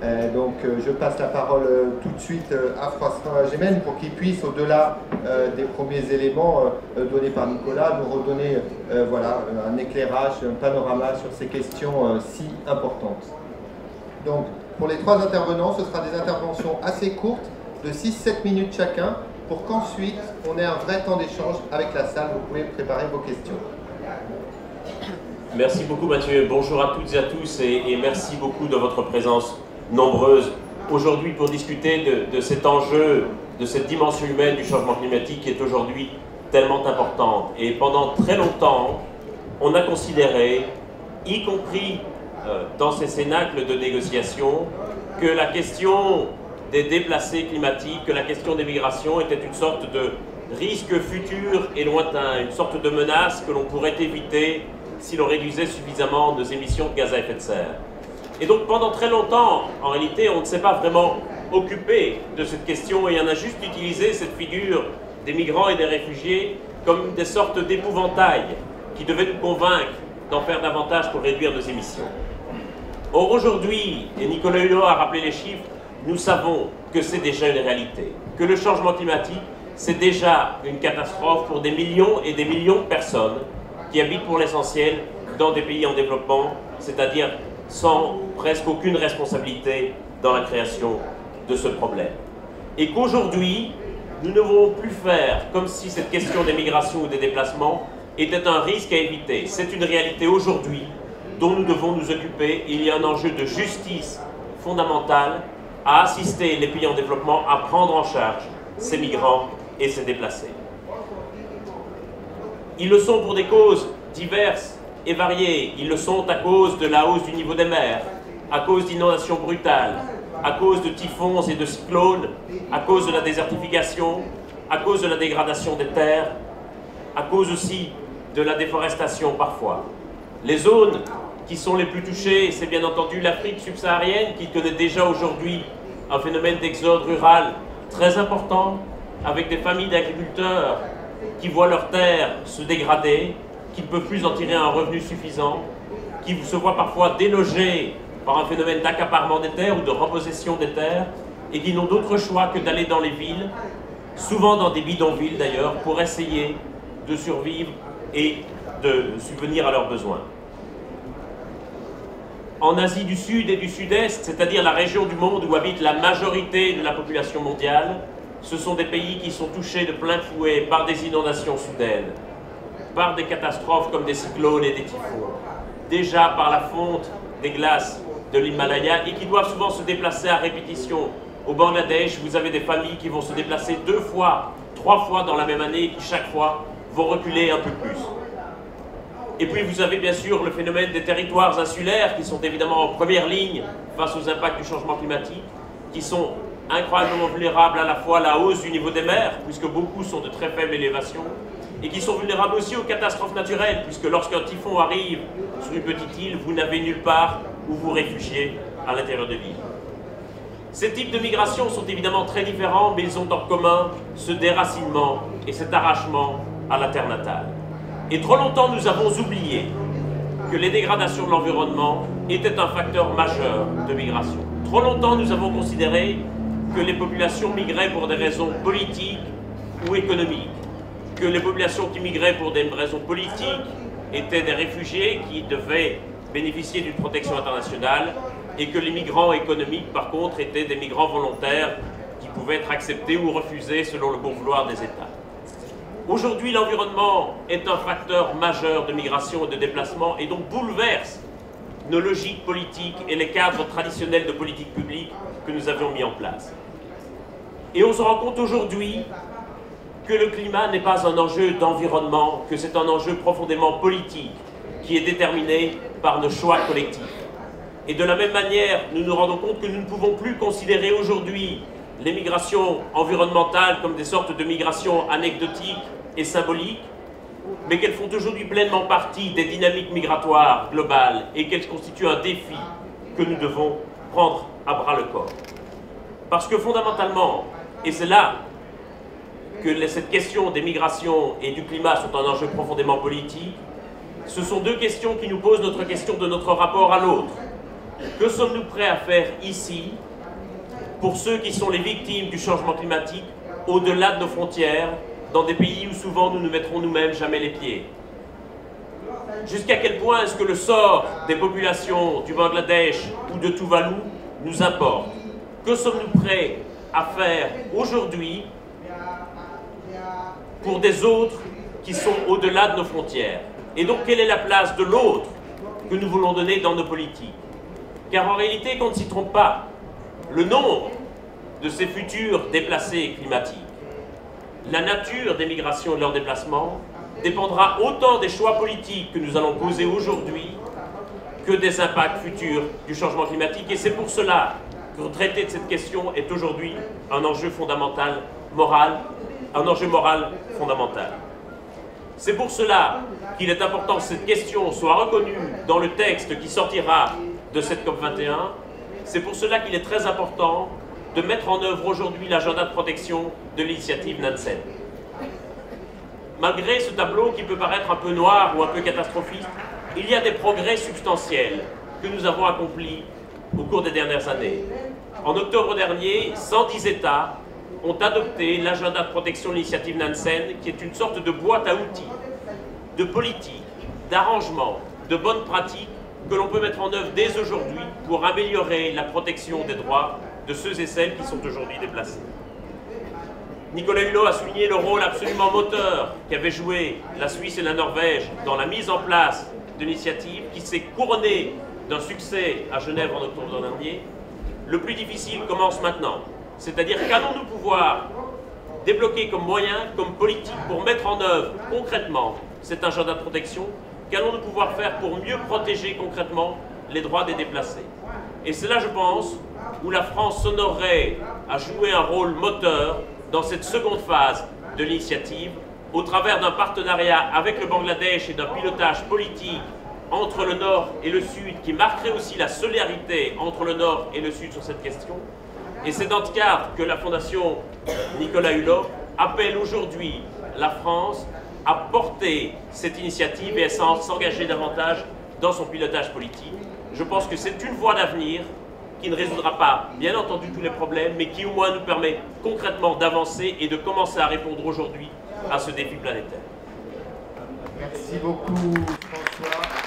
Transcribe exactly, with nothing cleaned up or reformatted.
Euh, donc euh, je passe la parole euh, tout de suite euh, à François Gémen pour qu'il puisse, au-delà euh, des premiers éléments euh, donnés par Nicolas, nous redonner euh, voilà, un éclairage, un panorama sur ces questions euh, si importantes. Donc pour les trois intervenants, ce sera des interventions assez courtes, de six sept minutes chacun, pour qu'ensuite on ait un vrai temps d'échange avec la salle. Vous pouvez préparer vos questions. Merci beaucoup Mathieu, bonjour à toutes et à tous et, et merci beaucoup de votre présence nombreuse aujourd'hui pour discuter de, de cet enjeu, de cette dimension humaine du changement climatique qui est aujourd'hui tellement importante. Et pendant très longtemps, on a considéré, y compris euh, dans ces cénacles de négociation, que la question des déplacés climatiques, que la question des migrations était une sorte de risque futur et lointain, une sorte de menace que l'on pourrait éviter si l'on réduisait suffisamment nos émissions de gaz à effet de serre. Et donc pendant très longtemps, en réalité, on ne s'est pas vraiment occupé de cette question et on a juste utilisé cette figure des migrants et des réfugiés comme des sortes d'épouvantails qui devaient nous convaincre d'en faire davantage pour réduire nos émissions. Or aujourd'hui, et Nicolas Hulot a rappelé les chiffres, nous savons que c'est déjà une réalité, que le changement climatique, c'est déjà une catastrophe pour des millions et des millions de personnes qui habitent pour l'essentiel dans des pays en développement, c'est-à-dire sans presque aucune responsabilité dans la création de ce problème. Et qu'aujourd'hui, nous ne devons plus faire comme si cette question des migrations ou des déplacements était un risque à éviter. C'est une réalité aujourd'hui dont nous devons nous occuper. Il y a un enjeu de justice fondamentale à assister les pays en développement à prendre en charge ces migrants et ces déplacés. Ils le sont pour des causes diverses et variées. Ils le sont à cause de la hausse du niveau des mers, à cause d'inondations brutales, à cause de typhons et de cyclones, à cause de la désertification, à cause de la dégradation des terres, à cause aussi de la déforestation parfois. Les zones qui sont les plus touchées, c'est bien entendu l'Afrique subsaharienne qui connaît déjà aujourd'hui un phénomène d'exode rural très important, avec des familles d'agriculteurs qui voient leurs terres se dégrader, qui ne peuvent plus en tirer un revenu suffisant, qui se voient parfois délogés par un phénomène d'accaparement des terres ou de repossession des terres, et qui n'ont d'autre choix que d'aller dans les villes, souvent dans des bidonvilles d'ailleurs, pour essayer de survivre et de subvenir à leurs besoins. En Asie du Sud et du Sud-Est, c'est-à-dire la région du monde où habite la majorité de la population mondiale, ce sont des pays qui sont touchés de plein fouet par des inondations soudaines, par des catastrophes comme des cyclones et des typhons, déjà par la fonte des glaces de l'Himalaya et qui doivent souvent se déplacer à répétition. Au Bangladesh, vous avez des familles qui vont se déplacer deux fois, trois fois dans la même année et qui chaque fois vont reculer un peu plus. Et puis vous avez bien sûr le phénomène des territoires insulaires qui sont évidemment en première ligne face aux impacts du changement climatique, qui sont incroyablement vulnérables à la fois à la hausse du niveau des mers, puisque beaucoup sont de très faible élévation, et qui sont vulnérables aussi aux catastrophes naturelles, puisque lorsqu'un typhon arrive sur une petite île, vous n'avez nulle part où vous réfugier à l'intérieur de l'île. Ces types de migrations sont évidemment très différents, mais ils ont en commun ce déracinement et cet arrachement à la terre natale. Et trop longtemps, nous avons oublié que les dégradations de l'environnement étaient un facteur majeur de migration. Trop longtemps, nous avons considéré que les populations migraient pour des raisons politiques ou économiques, que les populations qui migraient pour des raisons politiques étaient des réfugiés qui devaient bénéficier d'une protection internationale et que les migrants économiques, par contre, étaient des migrants volontaires qui pouvaient être acceptés ou refusés selon le bon vouloir des États. Aujourd'hui, l'environnement est un facteur majeur de migration et de déplacement et donc bouleverse nos logiques politiques et les cadres traditionnels de politique publique que nous avions mis en place. Et on se rend compte aujourd'hui que le climat n'est pas un enjeu d'environnement, que c'est un enjeu profondément politique qui est déterminé par nos choix collectifs. Et de la même manière, nous nous rendons compte que nous ne pouvons plus considérer aujourd'hui les migrations environnementales comme des sortes de migrations anecdotiques et symboliques, mais qu'elles font aujourd'hui pleinement partie des dynamiques migratoires globales et qu'elles constituent un défi que nous devons prendre à bras le corps. Parce que fondamentalement, et c'est là que cette question des migrations et du climat sont un enjeu profondément politique, ce sont deux questions qui nous posent notre question de notre rapport à l'autre. Que sommes-nous prêts à faire ici pour ceux qui sont les victimes du changement climatique au-delà de nos frontières, dans des pays où souvent nous ne mettrons nous-mêmes jamais les pieds? Jusqu'à quel point est-ce que le sort des populations du Bangladesh ou de Tuvalu nous importe? Que sommes-nous prêts à faire aujourd'hui pour des autres qui sont au-delà de nos frontières? Et donc, quelle est la place de l'autre que nous voulons donner dans nos politiques? Car en réalité, qu'on ne s'y trompe pas, le nombre de ces futurs déplacés climatiques, la nature des migrations et de leurs déplacements dépendra autant des choix politiques que nous allons poser aujourd'hui que des impacts futurs du changement climatique. Et c'est pour cela que traiter de cette question est aujourd'hui un enjeu fondamental, moral, un enjeu moral fondamental. C'est pour cela qu'il est important que cette question soit reconnue dans le texte qui sortira de cette COP vingt et un. C'est pour cela qu'il est très important de mettre en œuvre aujourd'hui l'agenda de protection de l'initiative Nansen. Malgré ce tableau qui peut paraître un peu noir ou un peu catastrophique, il y a des progrès substantiels que nous avons accomplis au cours des dernières années. En octobre dernier, cent dix États ont adopté l'agenda de protection de l'initiative Nansen, qui est une sorte de boîte à outils, de politique, d'arrangement, de bonnes pratiques que l'on peut mettre en œuvre dès aujourd'hui pour améliorer la protection des droits de ceux et celles qui sont aujourd'hui déplacés. Nicolas Hulot a souligné le rôle absolument moteur qu'avaient joué la Suisse et la Norvège dans la mise en place de l'initiative qui s'est couronnée d'un succès à Genève en octobre dernier. Le plus difficile commence maintenant, c'est-à-dire qu'allons-nous pouvoir débloquer comme moyen, comme politique pour mettre en œuvre concrètement cet agenda de protection? Qu'allons-nous pouvoir faire pour mieux protéger concrètement les droits des déplacés? Et c'est là, je pense, où la France s'honorerait à jouer un rôle moteur dans cette seconde phase de l'initiative, au travers d'un partenariat avec le Bangladesh et d'un pilotage politique entre le Nord et le Sud, qui marquerait aussi la solidarité entre le Nord et le Sud sur cette question. Et c'est dans ce cadre que la Fondation Nicolas Hulot appelle aujourd'hui la France à porter cette initiative et à s'engager davantage dans son pilotage politique. Je pense que c'est une voie d'avenir qui ne résoudra pas, bien entendu, tous les problèmes, mais qui au moins nous permet concrètement d'avancer et de commencer à répondre aujourd'hui à ce défi planétaire. Merci beaucoup, François.